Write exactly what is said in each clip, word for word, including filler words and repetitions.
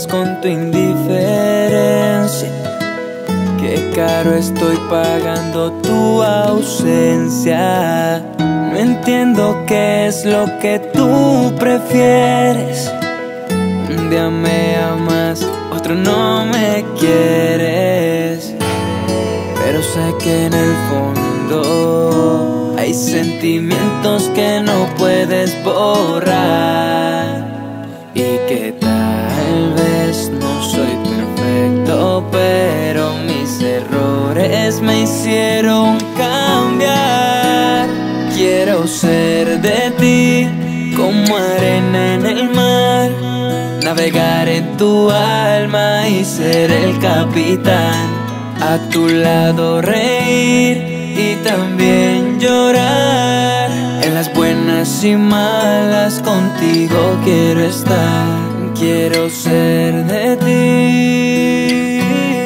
juegas con tu indiferencia. Qué caro estoy pagando tu ausencia. No entiendo qué es lo que tú prefieres. Un día me amas, otro no me quieres. Pero sé que en el fondo hay sentimientos que no puedes borrar. Y que tal vez no soy perfecto, pero mis errores me hicieron cambiar. Quiero ser de ti como arena en el mar, navegar en tu alma y ser el capitán. A tu lado reír y también llorar. En las buenas y malas contigo quiero estar. Quiero ser de ti.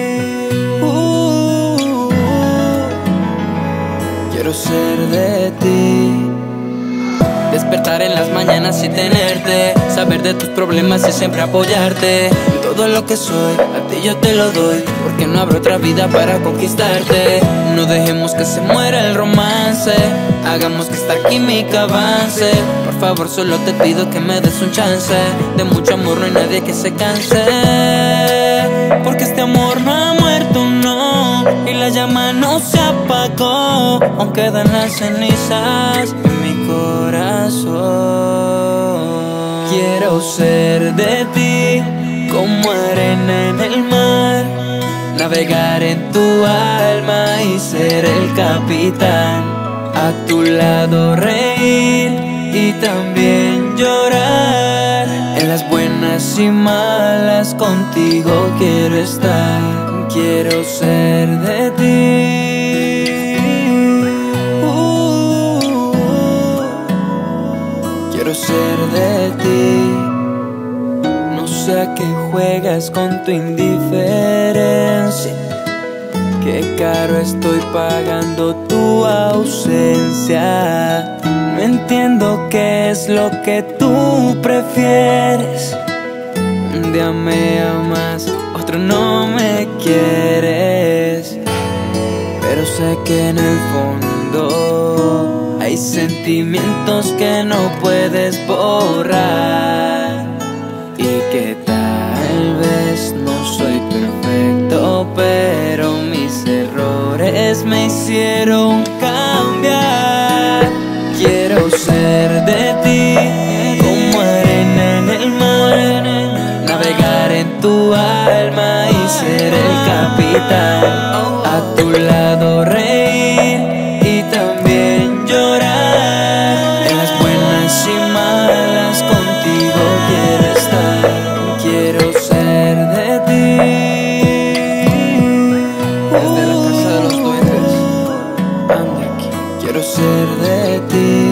uh, Quiero ser de ti. Despertar en las mañanas y tenerte, saber de tus problemas y siempre apoyarte. Todo lo que soy, a ti yo te lo doy, porque no habrá otra vida para conquistarte. No dejemos que se muera el romance, hagamos que esta química avance. Por favor, solo te pido que me des un chance. De mucho amor no hay nadie que se canse, porque este amor no ha muerto, no, y la llama no se apagó. Aún quedan las cenizas en mi corazón. Quiero ser de ti como arena en el mar, navegar en tu alma y ser el capitán. A tu lado reír y también llorar. En las buenas y malas contigo quiero estar. Quiero ser de ti. uh, Quiero ser de ti. No sé a qué juegas con tu indiferencia. Qué caro estoy pagando tu ausencia. No entiendo qué es lo que tú prefieres. Un día me amas, otro no me quieres. Pero sé que en el fondo hay sentimientos que no puedes borrar. Y que tal vez no soy perfecto, pero mis errores me hicieron cambiar. Quiero ser de ti como arena en el mar, navegar en tu alma y ser el capitán. A tu lado reír y también llorar. En las buenas y malas contigo quiero estar. Quiero ser de ti. Desde la casa de los duendes, ande aquí. Quiero ser de ti.